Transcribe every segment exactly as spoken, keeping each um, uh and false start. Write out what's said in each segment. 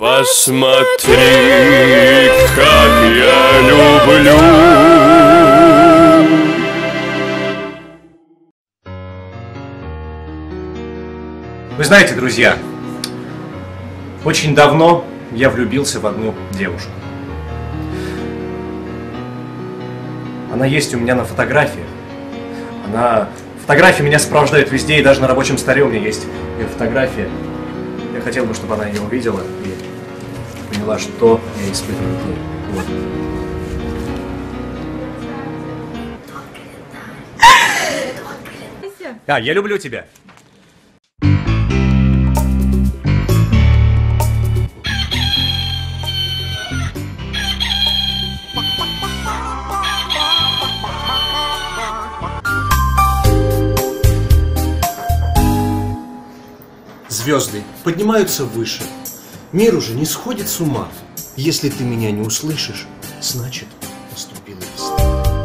Посмотри, как я люблю. Вы знаете, друзья, очень давно я влюбился в одну девушку. Она есть у меня на фотографиях. Она... Фотографии меня сопровождают везде, и даже на рабочем столе у меня есть ее фотография. Я хотел бы, чтобы она ее увидела и поняла, что я испытываю к ней. Вот. А, я люблю тебя. Звезды поднимаются выше. Мир уже не сходит с ума. Если ты меня не услышишь, значит, наступила весна.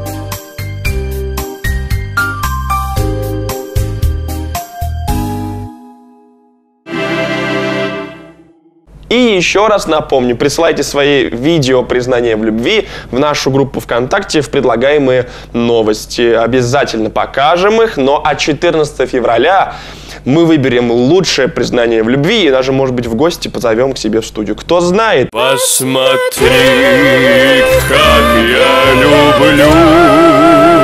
И еще раз напомню, присылайте свои видео признания в любви в нашу группу ВКонтакте в предлагаемые новости. Обязательно покажем их, но а четырнадцатого февраля мы выберем лучшее признание в любви и даже, может быть, в гости позовем к себе в студию. Кто знает? Посмотри, как я люблю.